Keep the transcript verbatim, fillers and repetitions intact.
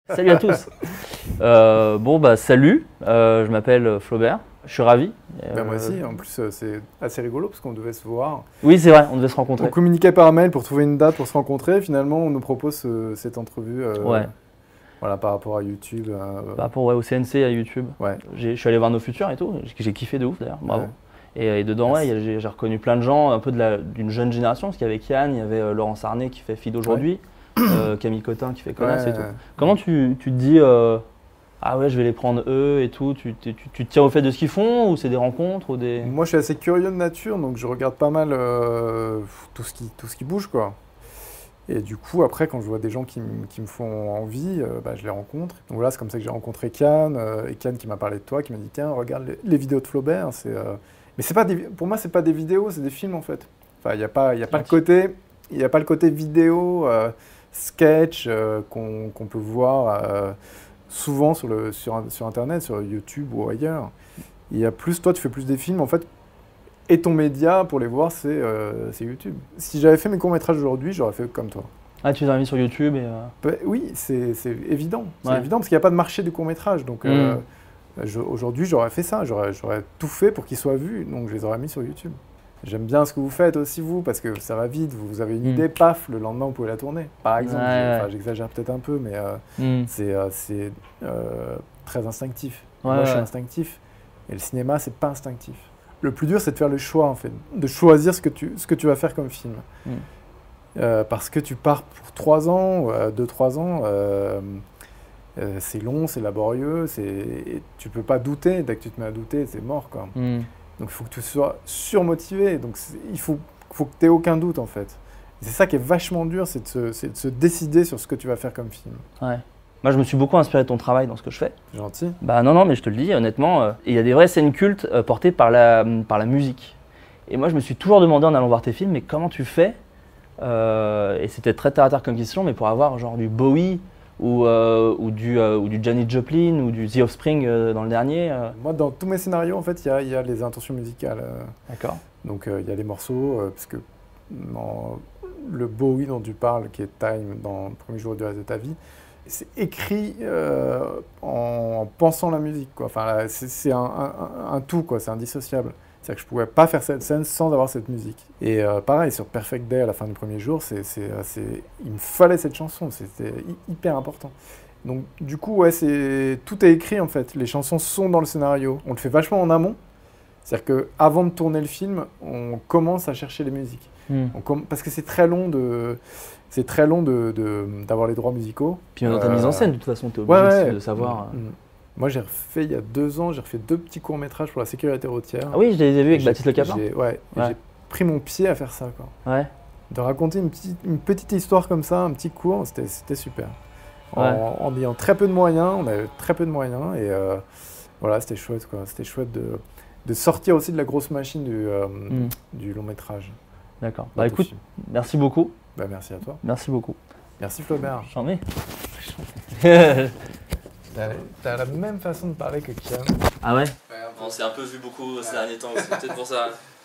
Salut à tous. Euh, bon bah salut, euh, je m'appelle Flaubert, je suis ravi. Ben moi aussi, en plus euh, c'est assez rigolo parce qu'on devait se voir. Oui c'est vrai, on devait se rencontrer. On communiquait par mail pour trouver une date pour se rencontrer, finalement on nous propose euh, cette entrevue euh, Ouais. Voilà, par rapport à YouTube. Euh, Par rapport ouais, au C N C, à YouTube. Ouais. Je suis allé voir Nos Futurs et tout, j'ai kiffé de ouf d'ailleurs, bravo. Ouais. Et, et dedans, ouais, j'ai reconnu plein de gens, un peu d'une jeune génération, parce qu'il y avait Kian, il y avait euh, Laurence Arnay qui fait Fille d'aujourd'hui, ouais. euh, Camille Cotin qui fait Connasse ouais, et tout. Ouais. Comment tu, tu te dis, euh, ah ouais, je vais les prendre eux et tout, tu, tu, tu te tiens au fait de ce qu'ils font ou c'est des rencontres ou des... Moi je suis assez curieux de nature, donc je regarde pas mal euh, tout, ce qui, tout ce qui bouge quoi. Et du coup, après, quand je vois des gens qui, qui me font envie, euh, bah, je les rencontre. Donc voilà, c'est comme ça que j'ai rencontré Kian, euh, et Kian qui m'a parlé de toi, qui m'a dit tiens, regarde les, les vidéos de Flaubert. Euh... Mais c'est pas des, pour moi, c'est pas des vidéos, c'est des films en fait. Enfin, il n'y a pas, y a pas le côté, il y a pas le côté vidéo, euh, sketch euh, qu'on qu'on peut voir euh, souvent sur le sur, sur Internet, sur YouTube ou ailleurs. Il y a plus, toi, tu fais plus des films en fait. Et ton média, pour les voir, c'est euh, YouTube. Si j'avais fait mes courts-métrages aujourd'hui, j'aurais fait comme toi. Ah, tu les as mis sur YouTube et... Euh... Bah, oui, c'est évident. C'est ouais. évident parce qu'il n'y a pas de marché du court-métrage. Donc mmh. euh, aujourd'hui, j'aurais fait ça. J'aurais tout fait pour qu'ils soient vus. Donc je les aurais mis sur YouTube. J'aime bien ce que vous faites aussi, vous, parce que ça va vite. Vous avez une mmh. idée, paf, le lendemain, vous pouvez la tourner. Par exemple, ouais, j'exagère ouais. peut-être un peu, mais euh, mmh. c'est euh, euh, très instinctif. Ouais, Moi, ouais. je suis instinctif. Et le cinéma, c'est pas instinctif. Le plus dur, c'est de faire le choix, en fait, de choisir ce que tu, ce que tu vas faire comme film. Mm. Euh, parce que tu pars pour trois ans, euh, deux, trois ans, euh, euh, c'est long, c'est laborieux, et tu peux pas douter. Dès que tu te mets à douter, c'est mort, quoi. Mm. Donc il faut que tu sois surmotivé. Donc il faut, faut que tu aies aucun doute, en fait. C'est ça qui est vachement dur, c'est de, de se décider sur ce que tu vas faire comme film. Ouais. Moi, je me suis beaucoup inspiré de ton travail dans ce que je fais. Gentil. Bah non, non, mais je te le dis, honnêtement, euh, il y a des vraies scènes cultes euh, portées par la, par la musique. Et moi, je me suis toujours demandé en allant voir tes films, mais comment tu fais euh, et c'était très terre à terre comme question, mais pour avoir genre du Bowie ou, euh, ou, du, euh, ou du Janis Joplin ou du The Offspring euh, dans le dernier. Euh. Moi, dans tous mes scénarios, en fait, il y a, y a les intentions musicales. Euh, D'accord. Donc, il euh, y a les morceaux, euh, parce que dans le Bowie dont tu parles, qui est Time, dans le premier jour du reste de ta vie, c'est écrit euh, en, en pensant la musique, quoi. Enfin, c'est un, un, un tout, quoi. C'est indissociable. C'est-à-dire que je ne pouvais pas faire cette scène sans avoir cette musique. Et euh, pareil, sur Perfect Day, à la fin du premier jour, c'est, c'est, c'est, il me fallait cette chanson. C'était hyper important. Donc, du coup, ouais, tout est écrit, en fait. Les chansons sont dans le scénario. On le fait vachement en amont. C'est-à-dire qu'avant de tourner le film, on commence à chercher les musiques. Mm. On, parce que c'est très long de... C'est très long d'avoir de, de, les droits musicaux. Puis dans ta euh, mise en scène, de toute façon, tu es obligé ouais, ouais. de savoir. Mmh, mmh. Moi, j'ai refait, il y a deux ans, j'ai refait deux petits courts-métrages pour la sécurité routière. Ah oui, je les ai vus avec Baptiste Le Caplin. Ouais, ouais. J'ai pris mon pied à faire ça, quoi. Ouais. De raconter une petite, une petite histoire comme ça, un petit court, c'était super. En, ouais. en ayant très peu de moyens, on avait très peu de moyens, et euh, voilà, c'était chouette, quoi. C'était chouette de, de sortir aussi de la grosse machine du, euh, mmh. du long-métrage. D'accord. Bah écoute, merci beaucoup. Bah, merci à toi. Merci beaucoup. Merci Flaubert. J'en ai. T'as la même façon de parler que Kian. Ah ouais, ouais On s'est un peu vu beaucoup ces derniers temps aussi, peut-être pour ça.